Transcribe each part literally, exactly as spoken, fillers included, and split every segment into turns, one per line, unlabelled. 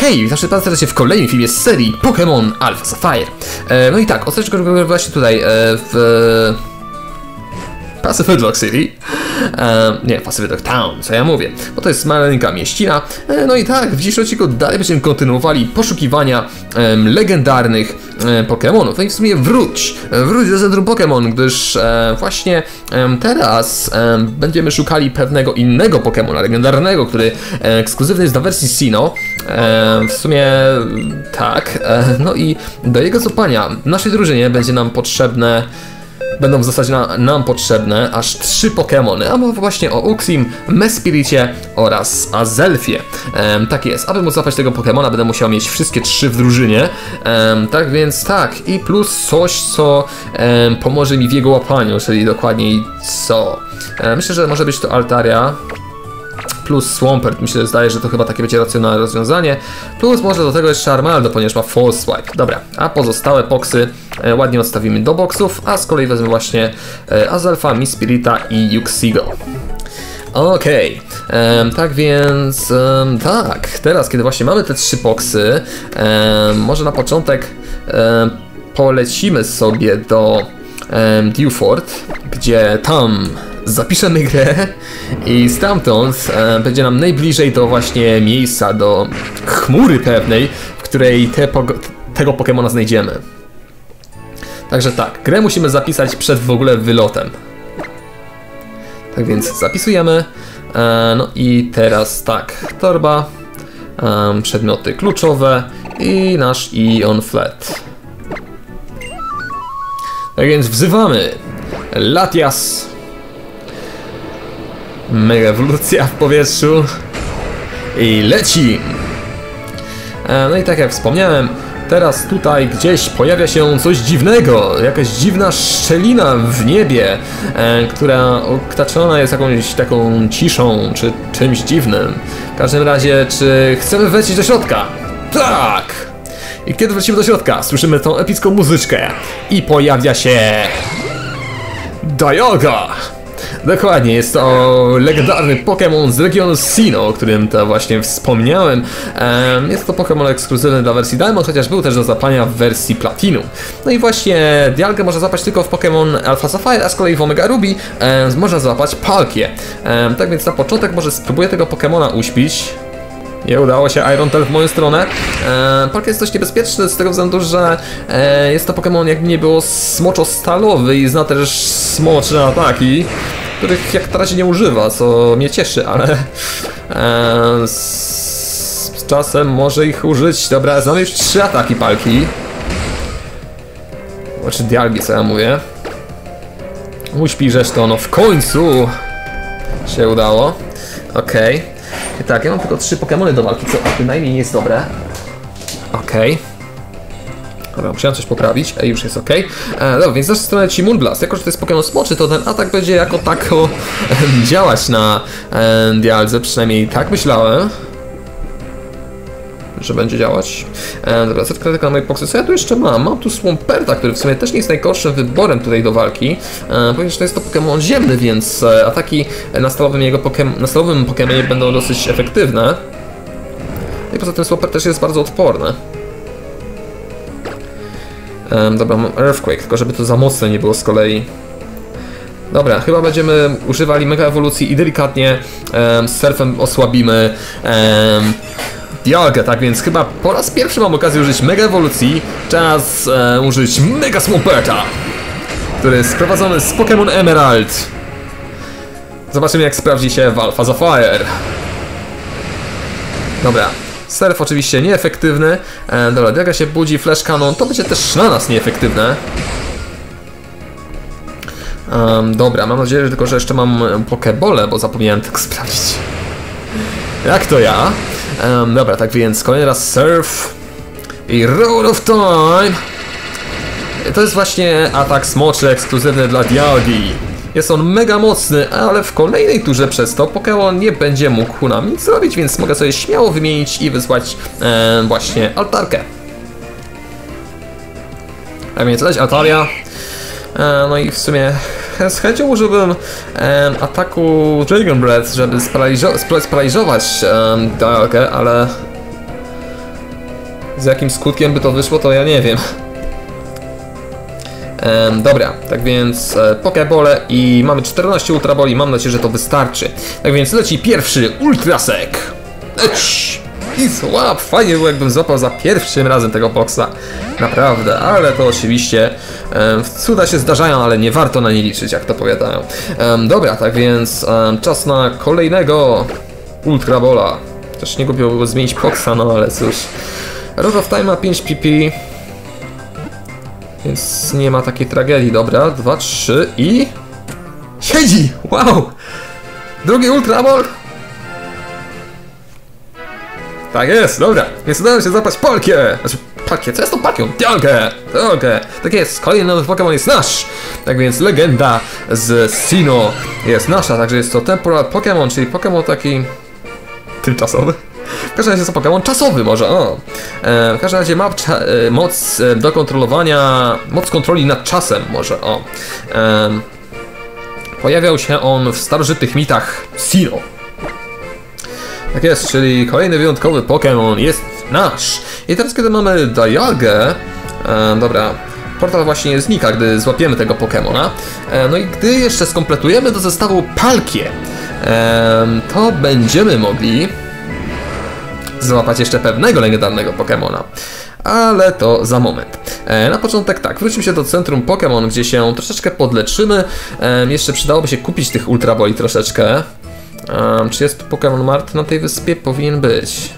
Hej, witam bardzo serdecznie w kolejnym filmie z serii Pokémon Alpha Sapphire. E, no i tak, ostatnio właśnie tutaj e, w Pacific Rock City. E, nie, Pacific Rock Town, co ja mówię, bo to jest maleńka mieścina. E, no i tak, w dzisiejszym odcinku dalej będziemy kontynuowali poszukiwania e, legendarnych e, Pokémonów. No i w sumie wróć, wróć do centrum Pokémon, gdyż e, właśnie e, teraz e, będziemy szukali pewnego innego Pokémona legendarnego, który e, ekskluzywny jest dla wersji Sinnoh. E, w sumie tak, e, no i do jego złapania w naszej drużynie będzie nam potrzebne Będą w zasadzie na, nam potrzebne aż trzy Pokémony, a mowa właśnie o Uxim, Mespiricie oraz Azelfie. Ehm, tak jest, aby móc złapać tego Pokémona będę musiał mieć wszystkie trzy w drużynie. Ehm, tak więc tak, i plus coś, co em, pomoże mi w jego łapaniu, czyli dokładniej co? Ehm, myślę, że może być to Altaria plus Swampert, myślę, że zdaje, że to chyba takie będzie racjonalne rozwiązanie. Plus może do tego jeszcze Armaldo, ponieważ ma False Swipe. Dobra, a pozostałe boxy e, ładnie odstawimy do boxów, a z kolei wezmę właśnie e, Azelfa, Mespirita i Uxigo. Okej, okay. Tak więc um, tak, teraz kiedy właśnie mamy te trzy boxy, um, może na początek um, polecimy sobie do um, Dewford, gdzie tam zapiszemy grę i stamtąd e, będzie nam najbliżej do właśnie miejsca, do chmury pewnej, w której te po, tego Pokemona znajdziemy. Także tak, grę musimy zapisać przed w ogóle wylotem. Tak więc zapisujemy. E, no i teraz tak, torba, e, przedmioty kluczowe i nasz Ion Flat. Tak więc wzywamy Latias. Mega ewolucja w powietrzu i leci. No i tak jak wspomniałem, teraz tutaj gdzieś pojawia się coś dziwnego, jakaś dziwna szczelina w niebie, która otaczona jest jakąś taką ciszą czy czymś dziwnym. W każdym razie, czy chcemy wlecieć do środka? Tak! I kiedy wlecimy do środka, słyszymy tą epicką muzyczkę i pojawia się Dialga. Dokładnie, jest to legendarny Pokémon z regionu Sinnoh, o którym to właśnie wspomniałem. Jest to Pokémon ekskluzywny dla wersji Diamond, chociaż był też do zapania w wersji Platinum. No i właśnie Dialgę można złapać tylko w Pokémon Alpha Sapphire, a z kolei w Omega Ruby można złapać Palkię. Tak więc na początek może spróbuję tego Pokémona uśpić. Nie udało się, Iron Tail w moją stronę. E, Palkia jest dość niebezpieczny z tego względu, że e, jest to Pokémon jakby nie było smoczo-stalowy i zna też smocze ataki, których jak na razie nie używa, co mnie cieszy, ale e, z, z czasem może ich użyć. Dobra, znamy już trzy ataki Palki. Znaczy Dialgi, co ja mówię. Uśpi zresztą, no w końcu się udało. Okej. Okay. I tak, ja mam tylko trzy Pokémony do walki, co bynajmniej nie jest dobre. Okej. Okay. Dobra, musiałem coś poprawić, a już jest ok. E, dobra, więc z naszej strony leci Moonblast. Jako że to jest Pokémon smoczy, to ten atak będzie jako tako e, działać na e, Dialdze, przynajmniej tak myślałem, że będzie działać. E, dobra, set krytyka na moje boxy. Co ja tu jeszcze mam? Mam tu Swamperta, który w sumie też nie jest najgorszym wyborem tutaj do walki. E, ponieważ to jest to Pokémon ziemny, więc e, ataki na stalowym jego Pokémon, na stalowym Pokémonie będą dosyć efektywne. I poza tym Swampert też jest bardzo odporny. E, dobra, mam Earthquake, tylko żeby to za mocne nie było z kolei. Dobra, chyba będziemy używali mega ewolucji i delikatnie e, z surfem osłabimy e, Dialgę, tak więc chyba po raz pierwszy mam okazję użyć mega ewolucji. Czas e, użyć Mega Swamperta, który jest sprowadzony z Pokémon Emerald. Zobaczymy, jak sprawdzi się w Alpha Sapphire. Dobra, surf oczywiście nieefektywny. E, dobra, Dialga się budzi, Flash Cannon, to będzie też na nas nieefektywne. Um, dobra, mam nadzieję, że tylko, że jeszcze mam Pokebole, bo zapomniałem tak sprawdzić. Jak to ja? Um, dobra, tak więc kolejny raz Surf i Roll of Time. To jest właśnie atak smoczy ekskluzywny dla Dialgi. Jest on mega mocny, ale w kolejnej turze przez to Pokémon nie będzie mógł nam nic zrobić, więc mogę sobie śmiało wymienić i wysłać e, właśnie Altarkę. A więc leć Altaria. E, no i w sumie z chęcią użyłbym e, ataku Dragon Breath, żeby sparaliżo sparaliżować e, Dialgę, ale Z jakim skutkiem by to wyszło, to ja nie wiem. Ehm, dobra, tak więc e, Pokebole i mamy czternaście ultraboli, mam nadzieję, że to wystarczy. Tak więc leci pierwszy Ultrasek. Leć! I słab, fajnie było, jakbym złapał za pierwszym razem tego boksa. Naprawdę, ale to oczywiście e, cuda się zdarzają, ale nie warto na nie liczyć, jak to powiadają. E, dobra, tak więc e, czas na kolejnego Ultrabola. Też nie głupio było zmienić boksa, no ale cóż. Road of Time ma pięć P P. Więc nie ma takiej tragedii. Dobra, dwa, trzy i... Siedzi! Wow! Drugi Ultraball! Tak jest, dobra. Więc udało się złapać Palkię! Znaczy, Palkię, co jest tą Palkią? Dialgę! Dialgę! Tak jest, kolejny nowy Pokémon jest nasz! Tak więc legenda z Sinnoh jest nasza, także jest to Temporal Pokémon, czyli Pokémon taki... tymczasowy. W każdym razie jest to Pokémon czasowy może, o. E, w każdym razie ma e, moc e, do kontrolowania, moc kontroli nad czasem może, o. E, pojawiał się on w starożytnych mitach Sinnoh. Tak jest, czyli kolejny wyjątkowy Pokémon jest nasz. I teraz kiedy mamy Dialgę, e, dobra, portal właśnie znika, gdy złapiemy tego Pokémona. E, no i gdy jeszcze skompletujemy do zestawu Palkię, e, to będziemy mogli złapać jeszcze pewnego legendarnego Pokemona. Ale to za moment. E, na początek tak, wrócimy się do centrum Pokémon, gdzie się troszeczkę podleczymy. E, jeszcze przydałoby się kupić tych Ultraboli troszeczkę. E, czy jest Pokémon Mart na tej wyspie? Powinien być.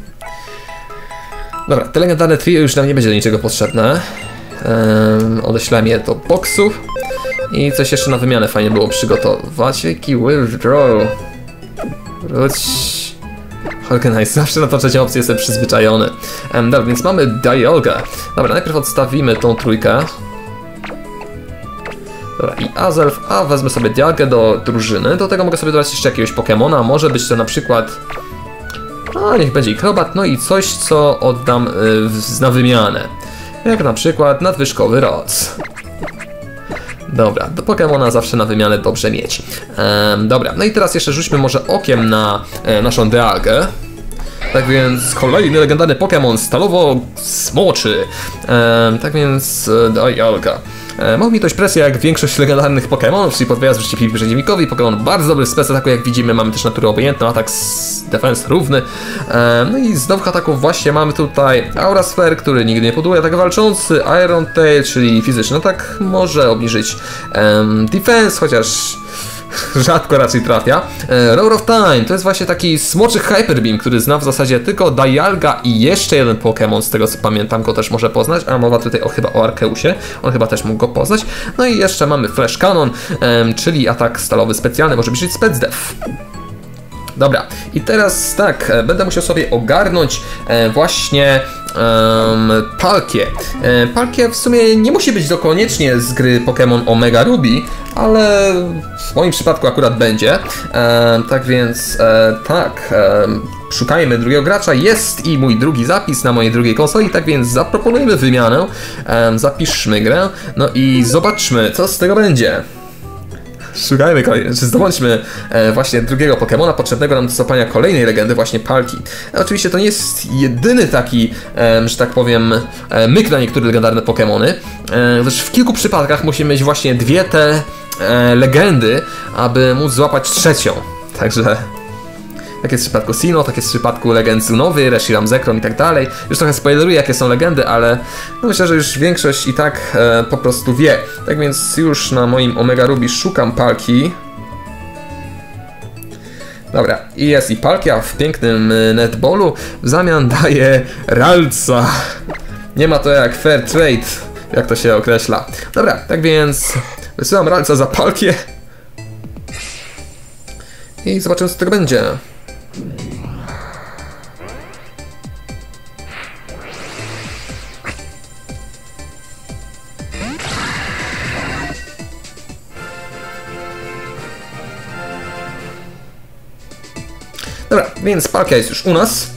Dobra, te legendarne trio już nam nie będzie do niczego potrzebne. E, odeślemy je do boksów. I coś jeszcze na wymianę fajnie było przygotować. Jaki withdraw. Wróć. Organize, zawsze na tą trzecią opcję jestem przyzwyczajony. Um, dobra, więc mamy Dialgę. Dobra, najpierw odstawimy tą trójkę. Dobra, i Azelf, a wezmę sobie Dialgę do drużyny. Do tego mogę sobie dodać jeszcze jakiegoś Pokemona. Może być to na przykład... A, niech będzie Crobat, no i coś, co oddam yy, na wymianę. Jak na przykład nadwyżkowy Roc. Dobra, do Pokemona zawsze na wymianę dobrze mieć. Ehm, dobra, no i teraz jeszcze rzućmy może okiem na e, naszą Dialgę. Tak więc kolejny legendarny Pokémon stalowo-smoczy. Ehm, tak więc e, Dialga. E, Mogą mi dość presję jak większość legendarnych Pokémonów, czyli podwaja zużycie piłki przeciwnikowi. Pokémon bardzo dobry w spec ataku, jak widzimy, mamy też naturę obojętną, atak z defense równy. E, no i z nowych ataków właśnie mamy tutaj Aura Sphere, który nigdy nie poduje, atak walczący, Iron Tail, czyli fizyczny atak, może obniżyć um, defense, chociaż rzadko raczej trafia. E, Roar of Time to jest właśnie taki smoczy Hyper Beam, który zna w zasadzie tylko Dialga i jeszcze jeden Pokémon, z tego co pamiętam, go też może poznać, a mowa tutaj o, chyba o Arkeusie, on chyba też mógł go poznać. No i jeszcze mamy Flash Cannon, e, czyli atak stalowy specjalny, może być Spec Def. Dobra, i teraz tak, będę musiał sobie ogarnąć e, właśnie um, Palkię. E, Palkię w sumie nie musi być to koniecznie z gry Pokémon Omega Ruby, ale w moim przypadku akurat będzie. E, tak więc e, tak, e, szukajmy drugiego gracza. Jest i mój drugi zapis na mojej drugiej konsoli, tak więc zaproponujmy wymianę, e, zapiszmy grę, no i zobaczmy, co z tego będzie. Szukajmy kolejnej, czy zdobądźmy e, właśnie drugiego Pokemona potrzebnego nam do złapania kolejnej legendy, właśnie Palki. E, oczywiście to nie jest jedyny taki, e, że tak powiem, e, myk na niektóre legendarne Pokemony, e, gdyż w kilku przypadkach musimy mieć właśnie dwie te e, legendy, aby móc złapać trzecią. Także... tak jest w przypadku Sinnoh, tak jest w przypadku legend Zunowy, Reshiram, Zekrom i tak dalej. Już trochę spoileruję, jakie są legendy, ale no myślę, że już większość i tak e, po prostu wie. Tak więc już na moim Omega Ruby szukam Palki. Dobra, i jest i Palkia w pięknym netballu. W zamian daje Ralca. Nie ma to jak fair trade, jak to się określa. Dobra, tak więc wysyłam Ralca za Palkię. I zobaczymy, co tego będzie. Dobra, więc Palkia jest już u nas.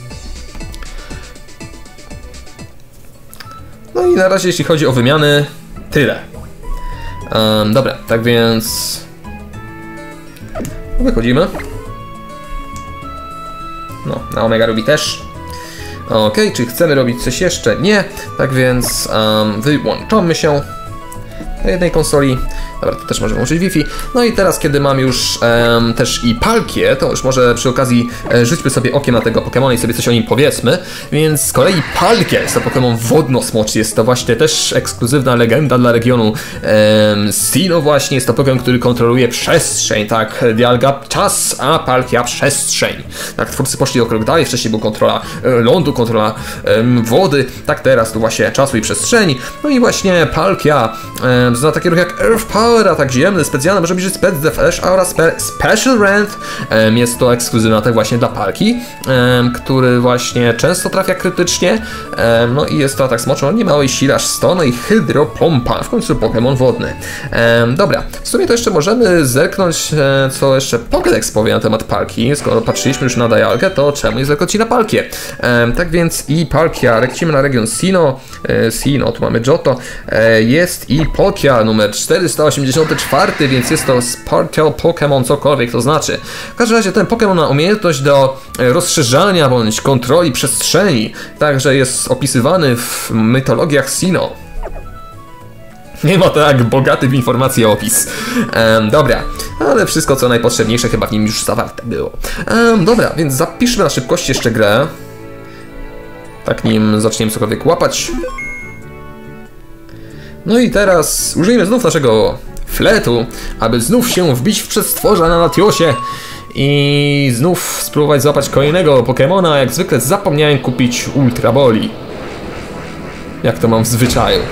No i na razie jeśli chodzi o wymiany, tyle. Um, dobra, tak więc wychodzimy. No, na Omega Ruby też. Ok, czy chcemy robić coś jeszcze? Nie, tak więc um, wyłączamy się na jednej konsoli. Dobra, to też może włączyć Wi-Fi. No i teraz, kiedy mam już um, też i Palkię, to już może przy okazji e, rzućmy sobie okiem na tego Pokemona i sobie coś o nim powiedzmy. Więc z kolei Palkia jest to Pokemon wodno-smoczy, jest to właśnie też ekskluzywna legenda dla regionu um, Sinnoh właśnie, jest to Pokemon, który kontroluje przestrzeń, tak, Dialga czas, a Palkia przestrzeń. Tak, twórcy poszli o krok dalej, wcześniej był kontrola e, lądu, kontrola e, wody, tak teraz tu właśnie czasu i przestrzeni. No i właśnie Palkia e, zna takie ruchy jak Earth Power, atak ziemny, specjalny, może być Spec the Flash oraz spe Special Rant. Um, jest to ekskluzywny atak właśnie dla Palki, um, który właśnie często trafia krytycznie. Um, no i jest to atak smoczy o niemałej sile, aż sto, no i Hydropompa, w końcu Pokémon wodny. Um, dobra, w sumie to jeszcze możemy zerknąć, e, co jeszcze Pokédex powie na temat Palki. Skoro patrzyliśmy już na Dialgę, to czemu nie zerknąć na Palkię? Um, tak więc i Palkia, lecimy na region Sinnoh, e, Sinnoh, tu mamy Johto, e, jest i Palkia numer czterysta osiemdziesiąty czwarty, więc jest to Sparkle Pokémon, cokolwiek to znaczy. W każdym razie ten Pokémon ma umiejętność do rozszerzania bądź kontroli przestrzeni, także jest opisywany w mytologiach Sinnoh. Nie ma tak bogaty w informacje opis. Um, dobra, ale wszystko co najpotrzebniejsze chyba w nim już zawarte było. Um, dobra, więc zapiszmy na szybkość jeszcze grę. Tak nim zaczniemy cokolwiek łapać. No i teraz użyjmy znów naszego fletu, aby znów się wbić w przestworza na Latiosie i znów spróbować złapać kolejnego Pokemona. Jak zwykle zapomniałem kupić Ultra Boli. Jak to mam w zwyczaju.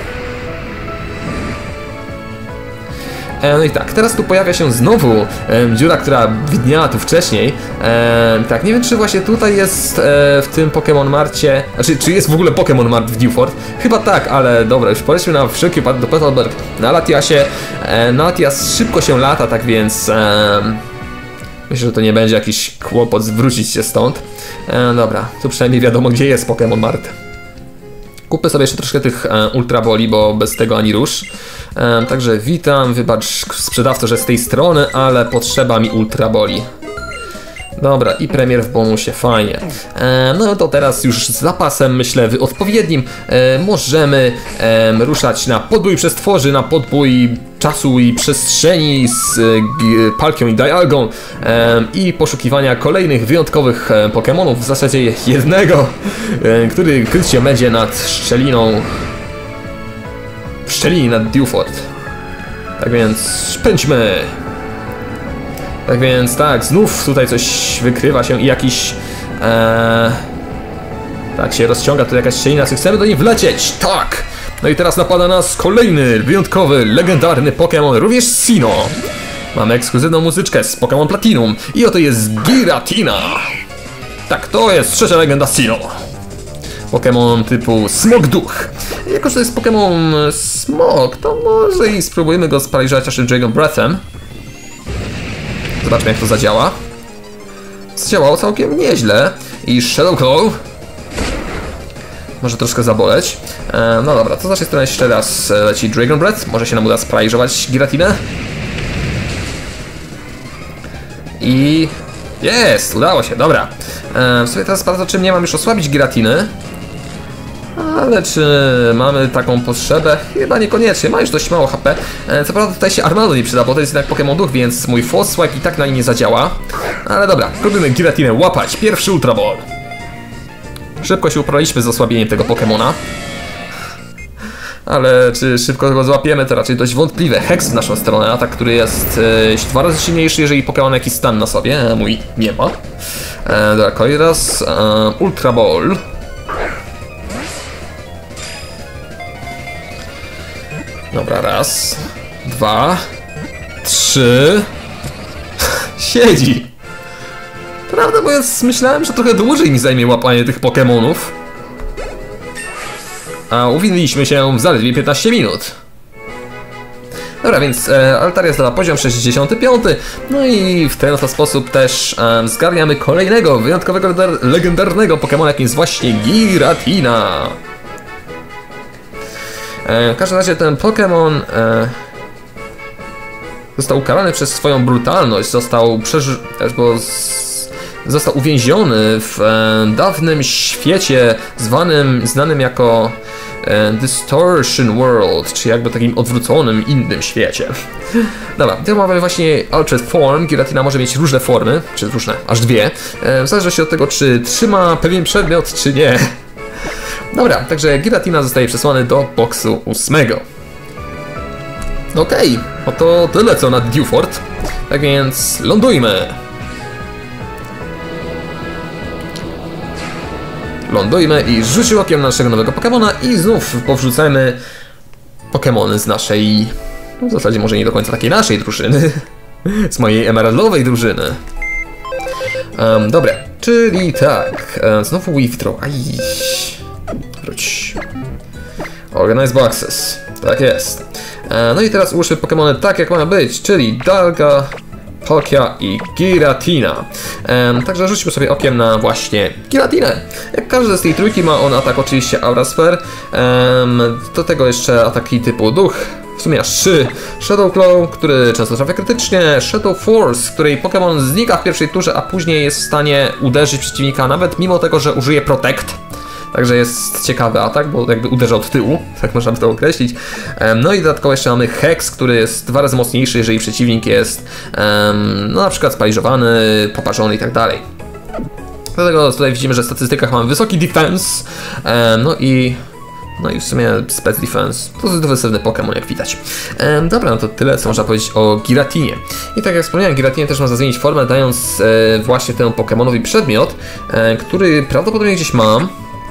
No i tak, teraz tu pojawia się znowu e, dziura, która widniała tu wcześniej. E, tak, nie wiem czy właśnie tutaj jest e, w tym Pokémon Marcie, znaczy czy jest w ogóle Pokémon Mart w Dewford? Chyba tak, ale dobra, już polećmy na wszelki wypadek do Petalburg na Latiasie. E, na Latias szybko się lata, tak więc e, myślę, że to nie będzie jakiś kłopot zwrócić się stąd. E, dobra, tu przynajmniej wiadomo gdzie jest Pokémon Mart. Kupę sobie jeszcze troszkę tych e, Ultra Boli, bo bez tego ani rusz. E, także witam, wybacz sprzedawco, że z tej strony, ale potrzeba mi Ultra Boli. Dobra, i premier w bonusie, fajnie. E, no to teraz już z zapasem, myślę, odpowiednim e, możemy e, ruszać na podbój przestworzy, na podbój czasu i przestrzeni z e, Palkią i Dialgą e, i poszukiwania kolejnych wyjątkowych e, Pokémonów, w zasadzie jednego, e, który kryć się będzie nad szczeliną, w szczelinie nad Dewford. Tak więc pędźmy! Tak więc tak, znów tutaj coś wykrywa się i jakiś... Ee, tak się rozciąga tu jakaś szczelina, chcemy do niej wlecieć, tak! No i teraz napada nas kolejny, wyjątkowy, legendarny Pokémon, również z Sinnoh. Mamy ekskluzywną muzyczkę z Pokémon Platinum i oto jest Giratina. Tak, to jest trzecia legenda Sinnoh. Pokémon typu Smog-Duch. Jako że to jest Pokémon Smog, to może i spróbujemy go sparaliżować naszym Dragon Breathem. Zobaczmy jak to zadziała. Zadziałało całkiem nieźle. I Shadow Claw może troszkę zaboleć. E, no dobra, to z naszej strony jeszcze raz leci Dragon Breath. Może się nam uda sparaliżować Giratinę. I... jest! Udało się, dobra. E, w sobie teraz bardzo czym nie mam już osłabić Giratiny. Ale czy mamy taką potrzebę? Chyba niekoniecznie, ma już dość mało H P. Co prawda tutaj się Armado nie przyda, bo to jest jednak Pokémon Duch, więc mój Force Swipe i tak na niej nie zadziała. Ale dobra, próbujemy Giratinę łapać. Pierwszy Ultra Ball. Szybko się uporaliśmy z osłabieniem tego Pokémona. Ale czy szybko go złapiemy, to raczej dość wątpliwe. Hex w naszą stronę, atak, który jest e, dwa razy silniejszy, jeżeli Pokémon jakiś stan na sobie. Mój nie ma. E, dobra, kolejny raz. E, Ultra Ball. Dobra, raz, dwa, trzy. Siedzi. Prawdę mówiąc, myślałem, że trochę dłużej mi zajmie łapanie tych Pokémonów. A uwinęliśmy się w zaledwie piętnaście minut. Dobra, więc e, Altaria zdobyła poziom sześćdziesiąty piąty. No i w ten oto sposób też e, zgarniamy kolejnego, wyjątkowego, legendarnego Pokémona, jakim jest właśnie Giratina. W każdym razie ten Pokémon e, został ukarany przez swoją brutalność, został przeży... bo z, został uwięziony w e, dawnym świecie zwanym, znanym jako e, Distortion World, czy jakby takim odwróconym, innym świecie. Dobra, tu mamy właśnie Altered Form. Giratina może mieć różne formy, czy różne, aż dwie, e, w zależności od tego, czy trzyma pewien przedmiot, czy nie. Dobra, także Giratina zostaje przesłany do boksu ósmego. Okej, okay, oto tyle co nad Dewford. Tak więc lądujmy. Lądujmy i rzucił okiem na naszego nowego Pokemona i znów powrzucamy Pokemony z naszej, no w zasadzie może nie do końca takiej naszej drużyny, z mojej emeraldowej drużyny. Um, dobra, czyli tak, um, znowu Withdraw, aj, wróć. Organize Boxes, tak jest. Um, no i teraz ułóżmy Pokemony tak jak mają być, czyli Dalga, Palkia i Giratina. Um, także rzućmy sobie okiem na właśnie Giratinę. Jak każdy z tej trójki ma on atak oczywiście Aura Sphere. Um, do tego jeszcze ataki typu Duch. W sumie aż trzy. Shadow Claw, który często trafia krytycznie. Shadow Force, której Pokémon znika w pierwszej turze, a później jest w stanie uderzyć przeciwnika nawet mimo tego, że użyje Protect. Także jest ciekawy atak, bo jakby uderza od tyłu, tak można by to określić. No i dodatkowo jeszcze mamy Hex, który jest dwa razy mocniejszy, jeżeli przeciwnik jest um, no na przykład sparaliżowany, poparzony i tak dalej. Dlatego tutaj widzimy, że w statystykach mamy wysoki defense, um, no i no i w sumie Spec Defense. To jest defensywny Pokémon, jak widać. Um, dobra, no to tyle, co można powiedzieć o Giratinie. I tak jak wspomniałem, Giratinie też można zmienić formę, dając e, właśnie temu Pokémonowi przedmiot, e, który prawdopodobnie gdzieś mam.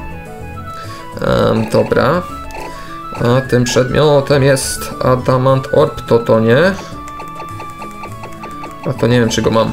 Um, dobra. A tym przedmiotem jest Adamant Orb, to to nie. A to nie wiem, czy go mam.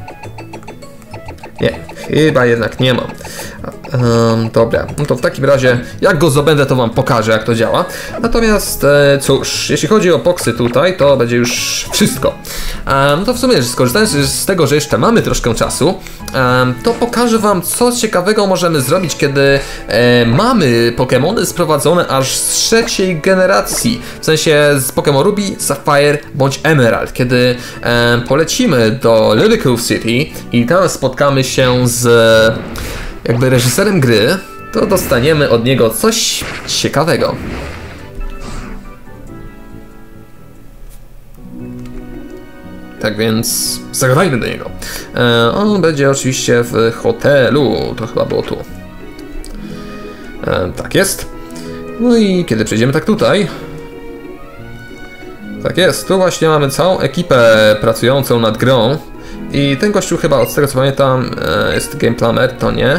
Nie, chyba jednak nie mam. Um, dobra, no to w takim razie, jak go zdobędę, to wam pokażę, jak to działa. Natomiast, e, cóż, jeśli chodzi o boksy tutaj, to będzie już wszystko. Um, to w sumie, skorzystając z tego, że jeszcze mamy troszkę czasu, um, to pokażę wam, co ciekawego możemy zrobić, kiedy e, mamy Pokémony sprowadzone aż z trzeciej generacji. W sensie z Pokémon Ruby, Sapphire bądź Emerald. Kiedy e, polecimy do Lily Cove City i tam spotkamy się z jakby reżyserem gry, to dostaniemy od niego coś ciekawego. Tak więc zagadajmy do niego. E, on będzie oczywiście w hotelu, to chyba było tu. E, tak jest. No i kiedy przejdziemy tak tutaj, tak jest, tu właśnie mamy całą ekipę pracującą nad grą. I ten gościu chyba, z tego co pamiętam, jest Game Plumber, to nie.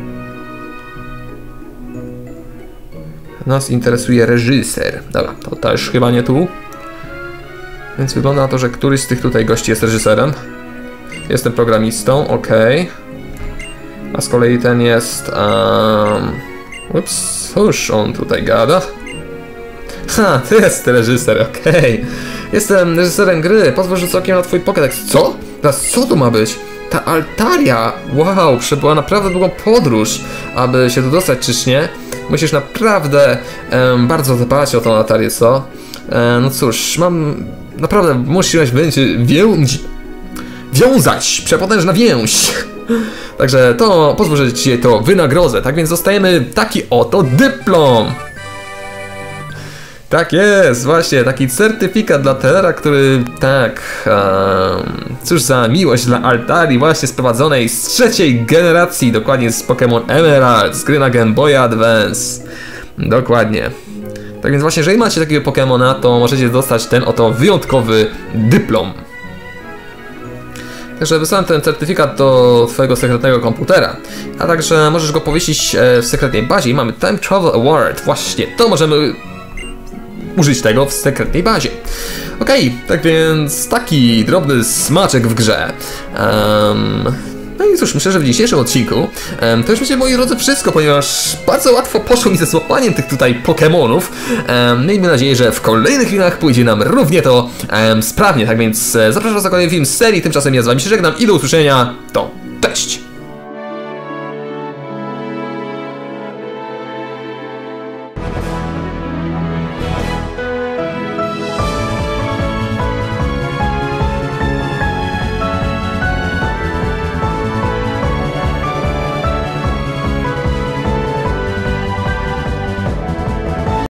Nas interesuje reżyser. Dobra, to też chyba nie tu. Więc wygląda na to, że któryś z tych tutaj gości jest reżyserem. Jestem programistą, ok. A z kolei ten jest... Um... Ups, cóż on tutaj gada? Ha, to jest reżyser, okej. Okay. Jestem reżyserem gry, pozwól rzucić okiem na twój Pokédex. Co? Teraz co tu ma być? Ta Altaria! Wow, przebyła naprawdę długą podróż, aby się tu dostać, czyż nie? Musisz naprawdę um, bardzo dbać o tą Altarię, co? E, no cóż, mam... Naprawdę musiałeś będzie wiąć... Wiązać! Przepotężna więź! Także to pozwól, że ci to wynagrodzę. Tak więc dostajemy taki oto dyplom! Tak jest, właśnie, taki certyfikat dla Telera, który, tak, um, cóż za miłość dla Altarii właśnie sprowadzonej z trzeciej generacji, dokładnie z Pokémon Emerald, z gry na Game Boy Advance. Dokładnie. Tak więc właśnie, jeżeli macie takiego Pokémona, to możecie dostać ten oto wyjątkowy dyplom. Także wysłałem ten certyfikat do twojego sekretnego komputera, a także możesz go powiesić w sekretnej bazie i mamy Time Travel Award. Właśnie, to możemy użyć tego w sekretnej bazie. Okej, okay, tak więc taki drobny smaczek w grze. Um, no i cóż, myślę, że w dzisiejszym odcinku um, to już będzie, moi drodzy, wszystko, ponieważ bardzo łatwo poszło mi ze złapaniem tych tutaj Pokémonów. Um, miejmy nadzieję, że w kolejnych filmach pójdzie nam równie to um, sprawnie. Tak więc e, zapraszam was na kolejny film z serii. Tymczasem ja z wami się żegnam i do usłyszenia. To cześć!